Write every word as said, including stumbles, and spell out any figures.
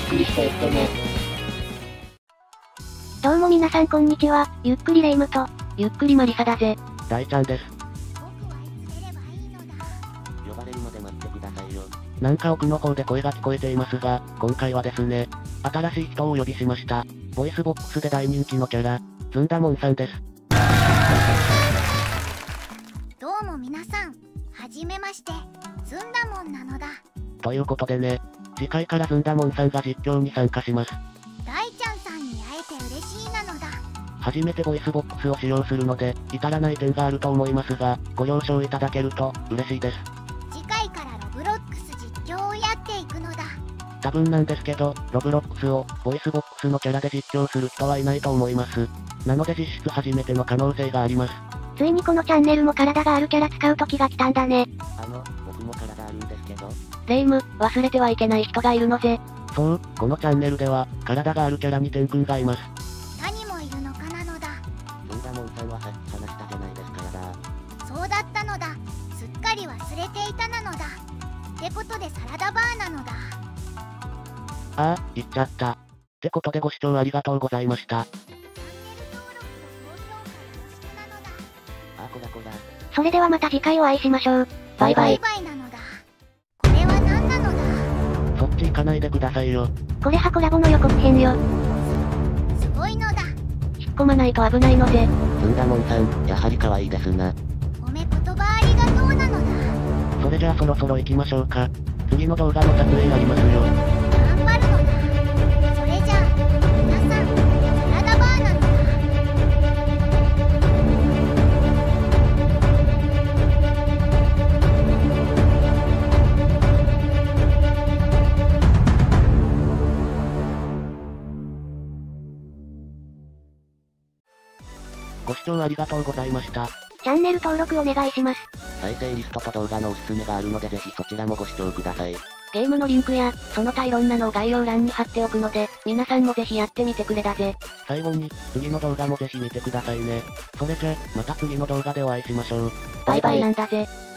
っくりしていってね。どうも皆さんこんにちは、ゆっくりレ夢ムと、 ゆっくりマリサだぜ。 大ちゃんです。 呼ばれるまで待ってくださいよ。 なんか奥の方で声が聞こえていますが、今回はですね、新しい人をお呼びしました。ボイスボックスで大人気のキャラ、ずんだもんさんです。 どうも皆さん、はじめまして、ずんだもんなのだ。 ということでね、次回からずんだもんさんが実況に参加します。 大ちゃんさんに会えて嬉しいなのだ。 初めてボイスボックスを使用するので、至らない点があると思いますが、ご了承いただけると、嬉しいです。 次回からロブロックス実況をやっていくのだ。 多分なんですけど、ロブロックスを、ボイスボックスのキャラで実況する人はいないと思います。なので実質初めての可能性があります。 ついにこのチャンネルも体があるキャラ使う時が来たんだね。 あの、僕も体あるんですけど。 レ夢ム、忘れてはいけない人がいるのぜ。 そう、このチャンネルでは、体があるキャラに天君がいます。 他にもいるのかなのだ。 ずんだもんさんはさっき話したじゃないですかやだ。 そうだったのだ。すっかり忘れていたなのだ。ってことでサラダバーなのだ。 ああ、言っちゃった。ってことでご視聴ありがとうございました。 チャンネル登録と高評価よろしくなのだ。 あこだこだ。 それではまた次回お会いしましょう。バイバイ。 バイバイなのだ。これは何なのだ。 そっち行かないでくださいよ。 これはコラボの予告編よ。 すごいのだ。 引っ込まないと危ないので。 ずんだもんさん、やはり可愛いですな。 褒め言葉ありがとうなのだ。 それじゃあそろそろ行きましょうか。次の動画の撮影ありますよ。 頑張るのだ。それじゃあ、皆さん、サラダバーなのだ。 ご視聴ありがとうございました。 チャンネル登録お願いします。 再生リストと動画のおすすめがあるのでぜひそちらもご視聴ください。 ゲームのリンクや、その他いろんなのを概要欄に貼っておくので、皆さんもぜひやってみてくれだぜ。 最後に、次の動画もぜひ見てくださいね。それじゃ、また次の動画でお会いしましょう。 バイバイなんだぜ。